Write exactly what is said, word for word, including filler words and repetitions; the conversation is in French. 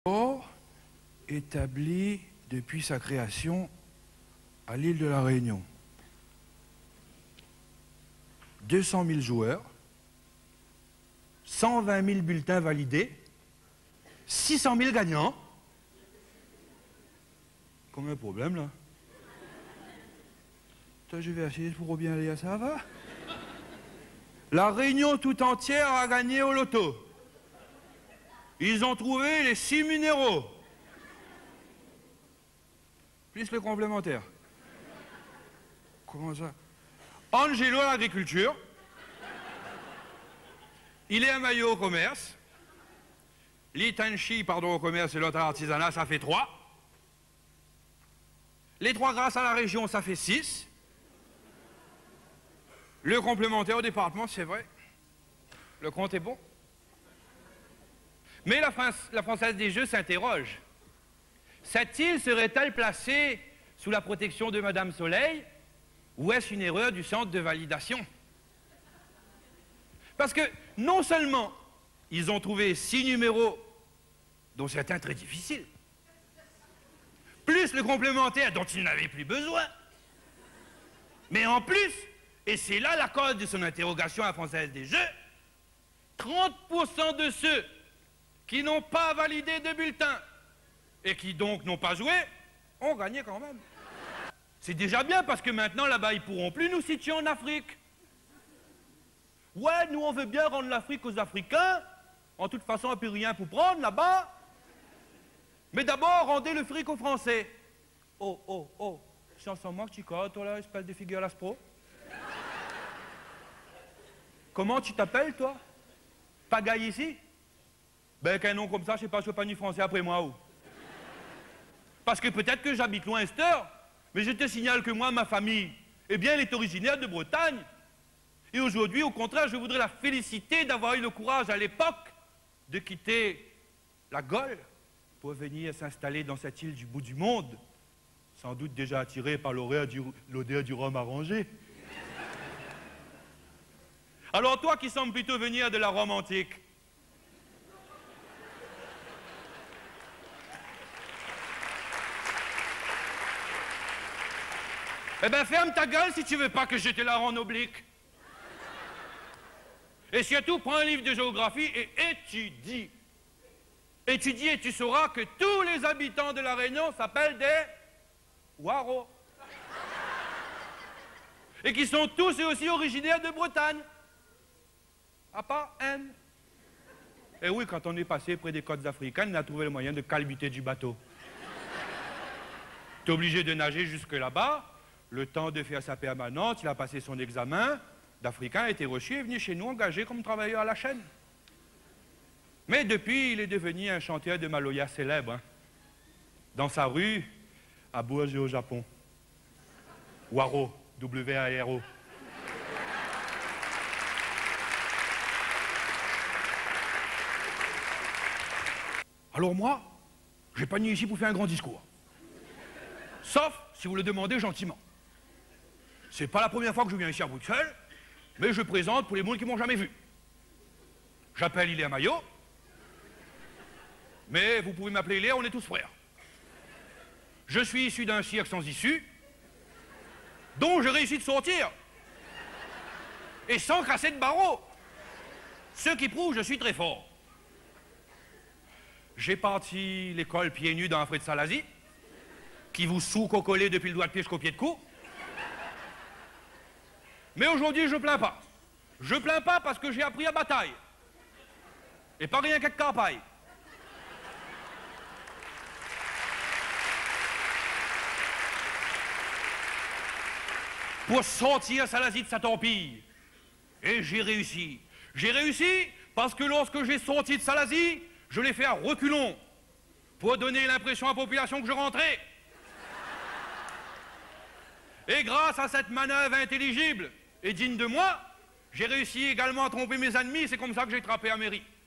Port établi depuis sa création à l'île de la Réunion. deux cent mille joueurs, cent vingt mille bulletins validés, six cent mille gagnants. Combien de problèmes là? Toi, je vais essayer pour bien aller à ça va. La Réunion tout entière a gagné au loto. Ils ont trouvé les six minéraux. Plus le complémentaire. Comment ça? Angelo à l'agriculture. Il est un maillot au commerce. Li Tanchi, pardon, au commerce et l'autre à l'artisanat, ça fait trois. Les trois grâce à la région, ça fait six. Le complémentaire au département, c'est vrai. Le compte est bon. Mais la, France, la Française des Jeux s'interroge. Cette île serait-elle placée sous la protection de Madame Soleil ou est-ce une erreur du centre de validation? Parce que non seulement ils ont trouvé six numéros, dont certains très difficiles, plus le complémentaire dont ils n'avaient plus besoin, mais en plus, et c'est là la cause de son interrogation à la Française des Jeux, trente pour cent de ceux qui n'ont pas validé de bulletin et qui donc n'ont pas joué, ont gagné quand même. C'est déjà bien parce que maintenant là-bas ils pourront plus nous situer en Afrique. Ouais, nous on veut bien rendre l'Afrique aux Africains, en toute façon on n'a plus rien pour prendre là-bas. Mais d'abord rendez le fric aux Français. Oh, oh, oh, c'est ensemble moi que tu crois, toi là, espèce de figure l'aspro. Comment tu t'appelles toi? Pagaille ici? Ben, qu'un nom comme ça, je sais pas, je suis pas ni français après moi ou. Parce que peut-être que j'habite loin, Esther, mais je te signale que moi, ma famille, eh bien, elle est originaire de Bretagne. Et aujourd'hui, au contraire, je voudrais la féliciter d'avoir eu le courage à l'époque de quitter la Gaule pour venir s'installer dans cette île du bout du monde, sans doute déjà attirée par l'odeur du, l'odeur du rhum arrangé. Alors toi qui sembles plutôt venir de la Rome antique, eh ben ferme ta gueule si tu veux pas que je te la rende oblique. Et surtout, prends un livre de géographie et étudie. Étudie et tu sauras que tous les habitants de la Réunion s'appellent des Waro. Et qui sont tous et aussi originaires de Bretagne. À part un. Et oui, quand on est passé près des côtes africaines, on a trouvé le moyen de calbuter du bateau. T'es obligé de nager jusque là-bas. Le temps de faire sa permanente, il a passé son examen d'Africain, a été reçu et est venu chez nous engagé comme travailleur à la chaîne. Mais depuis, il est devenu un chanteur de Maloya célèbre, hein, dans sa rue, à Bourges au Japon. Waro, W A R O. Alors moi, j'ai pas venu ici pour faire un grand discours. Sauf si vous le demandez gentiment. C'est pas la première fois que je viens ici à Bruxelles, mais je présente pour les moules qui m'ont jamais vu. J'appelle Iléa Maillot, mais vous pouvez m'appeler Iléa, on est tous frères. Je suis issu d'un cirque sans issue, dont j'ai réussi de sortir, et sans casser de barreaux, ce qui prouve que je suis très fort. J'ai parti l'école pieds nus dans un frais de Salazie, qui vous sous-cocolez depuis le doigt de pied jusqu'au pied de cou. Mais aujourd'hui, je ne plains pas. Je ne plains pas parce que j'ai appris à bataille. Et pas rien qu'à campagne. Pour sortir Salazie de cet empire. Et j'ai réussi. J'ai réussi parce que lorsque j'ai sorti de Salazie, je l'ai fait à reculons. Pour donner l'impression à la population que je rentrais. Et grâce à cette manœuvre intelligible et digne de moi, j'ai réussi également à tromper mes ennemis, c'est comme ça que j'ai attrapé la mairie.